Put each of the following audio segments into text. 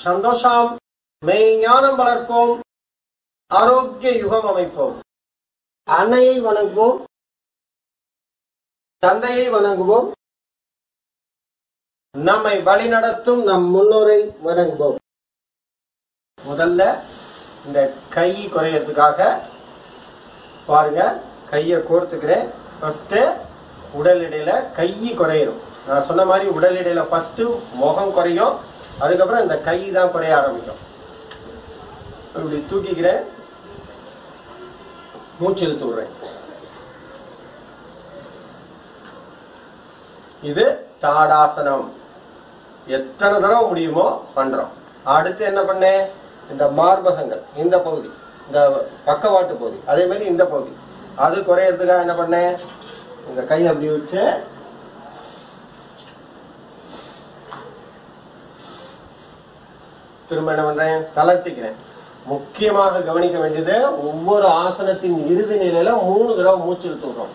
சந்தோஷம் மெய்ஞானம் வளர்ப்போம், ஆரோக்கிய யுகம் அமைப்போம். அன்னையை வணங்குவோம், தந்தையை வணங்குவோம், நம்மை வழிநடத்தும் நம் முன்னோரை வணங்குவோம். முதல்ல இந்த கை குறையறதுக்காக பாருங்க, கையை கோர்த்துக்கிறேன். ஃபர்ஸ்ட் உடல் எடையில கை குறையிடும். நான் சொன்ன மாதிரி உடல் எடையில ஃபர்ஸ்ட் முகம் குறையும், அதுக்கப்புறம் இந்த கை தான் குறைய ஆரம்பிக்கும். இப்படி தூக்கிக்கிறேன், மூச்சு இழுத்து விடுறேன். இது தாடாசனம். எத்தனை தடவை முடியுமோ பண்றோம். அடுத்து என்ன பண்ணேன், இந்த மார்பகங்கள், இந்த பகுதி, இந்த பக்கவாட்டு பகுதி, அதே மாதிரி இந்த பகுதி, அது குறையறதுக்காக என்ன பண்ணேன், இந்த கை அப்படி வச்சு திரும்ப என்ன பண்றேன், தளர்த்திக்கிறேன். முக்கியமாக கவனிக்க வேண்டியது, ஒவ்வொரு ஆசனத்தின் இறுதி நிலையில 3 தடவை மூச்சு இழுத்து விடுறோம்.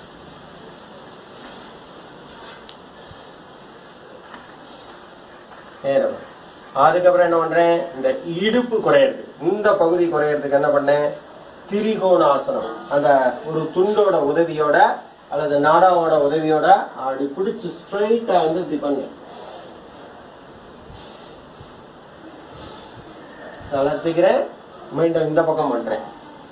அதுக்கப்புறம் என்ன பண்றேன், இந்த இடுப்பு குறையிறது, இந்த பகுதி குறையறதுக்கு என்ன பண்ணேன், திரிகோணாசனம். அந்த ஒரு துண்டோட உதவியோட அல்லது நாடாவோட உதவியோட அப்படி பிடிச்சு ஸ்ட்ரைட்டா வந்து இப்படி பண்ணு, தளர்த்திக்கிறேன். மீண்டும் இந்த பக்கம் பண்றேன்.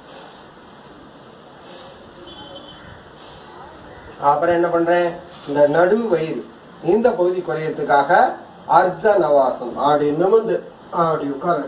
அப்புறம் என்ன பண்றேன், இந்த நடு வயிறு, இந்த பகுதி குறையறதுக்காக அர்த்த நவாசனம். அப்படி நிமிர்ந்து அப்படி உட்காரு,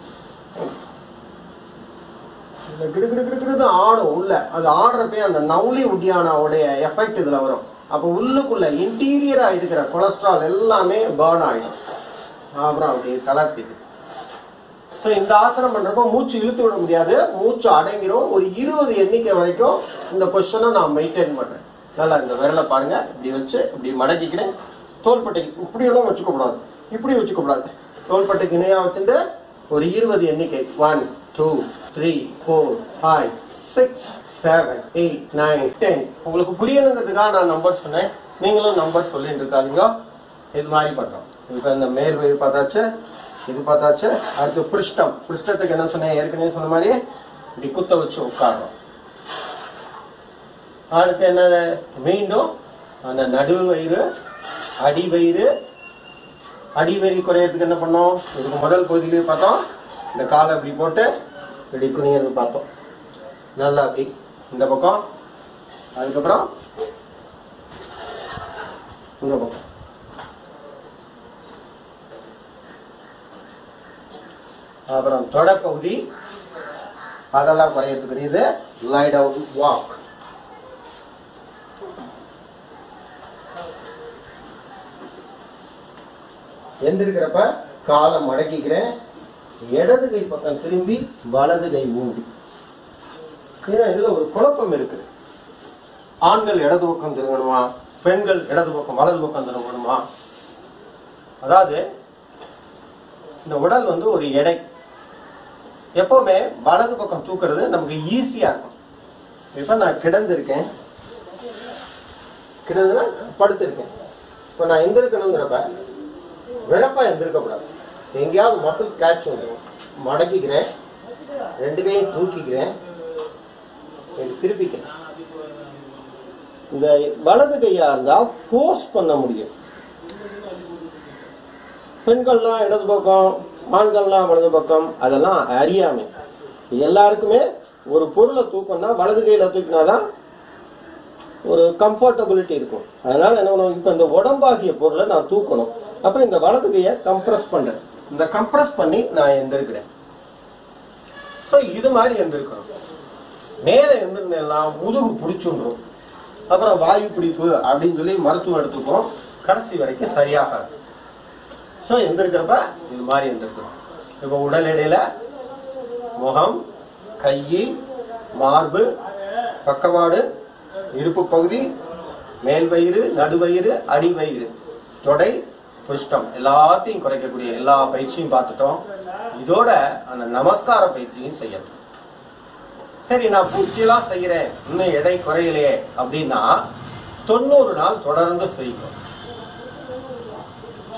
கிடுகிடு ஆடும் உள்ள. அது ஆடுறப்ப அந்த நவுலி உட்டியானாவுடைய எஃபெக்ட் இதுல வரும். அப்ப உள்ளுக்குள்ள இன்டீரியரா இருக்கிற கொலஸ்ட்ரால் எல்லாமே பர்ன் ஆயிடும். அப்புறம் அப்படி தளர்த்திது. இந்த ஆசனம் பண்றப்ப மூச்சு இழுத்து விட முடியாது, மூச்சு அடங்கிடும். ஒரு 20 எண்ணிக்கை வரைக்கும் இந்த பொசிஷனை நான் மெயின்டைன் பண்றேன். நல்லா இந்த விரலை பாருங்க, இப்படி வச்சு இப்படி மடக்கிக்கிறேன். தோள்பட்டைக்கு இப்படி எல்லாம் வச்சுக்க கூடாது, இப்படி வச்சுக்க கூடாது. தோள்பட்டைக்கு இணையா வச்சுட்டு ஒரு 20 எண்ணிக்கை. 1 2 3 4 5 6 7 8 9 10. உங்களுக்கு புரியணுங்கிறதுக்காக நான் நம்பர் சொன்னேன், நீங்களும் நம்பர் சொல்லிட்டு இருக்காதீங்க. இது மாதிரி பண்றோம். இப்ப இந்த மேல் வயிறு பார்த்தாச்சு, இது பார்த்தாச்சு. அடுத்து பிருஷ்டம். பிருஷ்டத்துக்கு என்ன சொன்னேன், ஏற்கனவே சொன்ன மாதிரி இப்படி குத்த வச்சு உட்காடுறோம். அடுத்து என்ன, மீண்டும் அந்த நடு வயிறு, அடி வயிறு. அடி வயிறு குறையறதுக்கு என்ன பண்ணோம், இதுக்கு முதல் பகுதியிலேயே பார்த்தோம், இந்த காலை இப்படி போட்டு இப்படி குனியறது பார்த்தோம். நல்லா அப்படி இந்த பக்கம், அதுக்கப்புறம் இந்த பக்கம். அப்புறம் தொடப்பகுதி, அதெல்லாம் குறையறதுக்கு இது லை டவுன் வாக். எந்திருக்கிறப்ப காலை மடக்கிக்கிறேன், இடது கை பக்கம் திரும்பி வலது கை மூடி. ஏன்னா இதுல ஒரு குழப்பம் இருக்கு. ஆண்கள் இடது பக்கம் திரும்பணுமா, பெண்கள் இடது பக்கம் வலது பக்கம் திரும்பணுமா? அதாவது இந்த உடல் வந்து ஒரு எடை. எப்பவுமே வலது பக்கம் தூக்குறது நமக்கு ஈஸியா இருக்கும். இப்ப நான் கிடந்திருக்கேன், கிடந்துனா படுத்திருக்கேன். இப்ப நான் எந்திருக்கணுங்கிறப்ப வெறப்பா எந்திருக்க கூடாது. எங்கேயாவது மசில் கேட்ச் வந்துடும். மடக்கிக்கிறேன், 2 கையும் தூக்கிக்கிறேன், திருப்பிக்கிறேன். இந்த வலது கையா இருந்தா ஃபோர்ஸ் பண்ண முடியும். பெண்கள்லாம் இடது பக்கம், ஆண்கள்லாம் வலது பக்கம், அதெல்லாம் அறியாமை. எல்லாருக்குமே ஒரு பொருளை தூக்கணும்னா வலது கையில தூக்கினாதான் ஒரு கம்ஃபர்டபிலிட்டி இருக்கும். அதனால என்ன பண்ணுவோம், இப்ப இந்த உடம்பாகிய பொருளை நான் தூக்கணும். அப்ப இந்த வலது கையை கம்ப்ரஸ் பண்றேன். இந்த கம்ப்ரஸ் பண்ணி நான் எந்திருக்கிறேன். இது மாதிரி எந்திருக்கணும். மேல எந்திருந்தெல்லாம் முதுகு பிடிச்சுடும், அப்புறம் வாயு பிடிப்பு அப்படின்னு சொல்லி மருத்துவம் எடுத்துக்கும். கடைசி வரைக்கும் சரியாகாது. எந்திருக்கிறப்ப இது மாதிரி எந்திருக்கணும். இப்ப உடல் எடையில முகம், கை, மார்பு, பக்கவாடு, இடுப்பு பகுதி, மேல் வயிறு, நடுவயிறு, அடி வயிறு, தொடை, புஷ்டம் எல்லாத்தையும் குறைக்கக்கூடிய எல்லா பயிற்சியும் பார்த்துட்டோம். இதோட அந்த நமஸ்கார பயிற்சியும் செய்யணும். சரி, நான் பூச்சியெல்லாம் செய்யறேன், இன்னும் எடை குறையலையே அப்படின்னா 90 நாள் தொடர்ந்து செய்யணும்.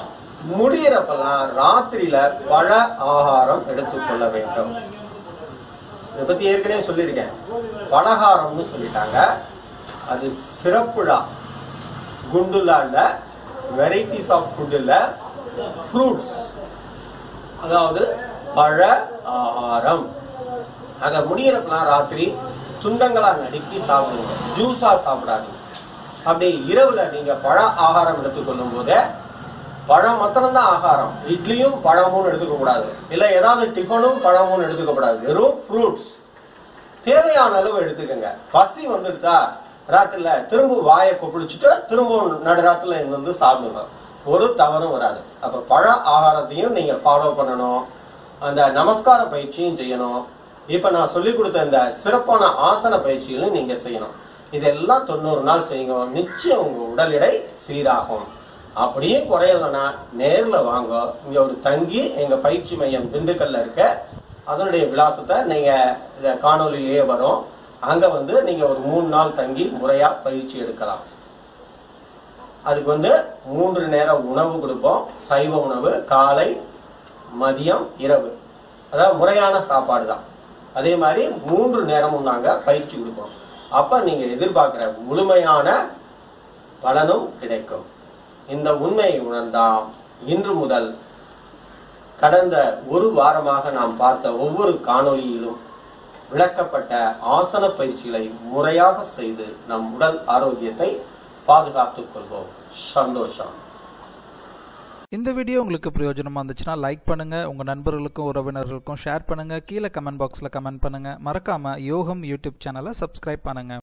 முடியறப்பெல்லாம் ராத்திரியில பழ ஆகாரம் எடுத்துக்கொள்ள வேண்டும். இதை பத்தி ஏற்கனவே சொல்லியிருக்கேன். பலகாரம்னு சொல்லிட்டாங்க, அது சிறப்புடா. குண்டுலா இல்ல, வெரைட்டிஸ் ஆஃப் ஃபுட் இல்ல, ஃப்ரூட்ஸ், அதாவது பழ ஆகாரம். அத முடியறப்பெல்லாம் ராத்திரி துண்டங்களா நடுக்கி சாப்பிடுங்க, ஜூஸா சாப்பிடாதீங்க. அப்படி இரவுல நீங்க பழ ஆகாரம் எடுத்துக்கொள்ளும் போது பழம் மாத்திரம்தான் ஆகாரம். இட்லியும் பழமும் எடுத்துக்க கூடாது, இல்ல ஏதாவது டிஃபனும் பழமும் எடுத்துக்க கூடாது. வெறும் ஃப்ரூட்ஸ் தேவையான அளவு எடுத்துக்கங்க. பசி வந்துடுதா ராத்திரில திரும்ப வாயை கொப்பளிச்சுட்டு திரும்ப நடுராத்திரில இருந்து சாப்பிடுங்க, ஒரு தவறும் வராது. அப்ப பழ ஆகாரத்தையும் நீங்க ஃபாலோ பண்ணணும், அந்த நமஸ்கார பயிற்சியும் செய்யணும். இப்ப நான் சொல்லி கொடுத்த இந்த சிறப்பான ஆசன பயிற்சிகளும் நீங்க செய்யணும். இதெல்லாம் 90 நாள் செய்யுங்க, நிச்சயம் உங்க உடல் எடை சீராகும். அப்படியே குறையலன்னா நேர்ல வாங்க, இங்க ஒரு தங்கி எங்க பயிற்சி மையம் திண்டுக்கல்ல இருக்க, அதனுடைய விலாசத்தை நீங்க காணொலியிலேயே வரும். அங்க வந்து நீங்க ஒரு 3 நாள் தங்கி முறையா பயிற்சி எடுக்கலாம். அதுக்கு 3 நேர உணவு கொடுப்போம். சைவ உணவு காலை, மதியம், இரவு, அதாவது முறையான சாப்பாடு தான். அதே மாதிரி 3 நேரமும் நாங்க பயிற்சி கொடுப்போம். அப்ப நீங்க எதிர்பார்க்கிற முழுமையான பலனும் கிடைக்கும். இந்த உண்மையை உணர்ந்தால் இன்று முதல் கடந்த ஒரு வாரமாக நாம் பார்த்த ஒவ்வொரு காணொளியிலும் விளக்கப்பட்ட ஆசன பயிற்சிகளை முறையாக செய்து நம் உடல் ஆரோக்கியத்தை பாதுகாத்துக் கொள்வோம். சந்தோஷம். இந்த வீடியோ உங்களுக்கு பிரயோஜனமா இருந்துச்சுன்னா லைக் பண்ணுங்க, உங்க நண்பர்களுக்கும் உறவினர்களுக்கும் ஷேர் பண்ணுங்க, கீழே கமெண்ட் பாக்ஸ்ல கமெண்ட் பண்ணுங்க. மறக்காம யோகம் யூடியூப் சேனலை சப்ஸ்கிரைப் பண்ணுங்க.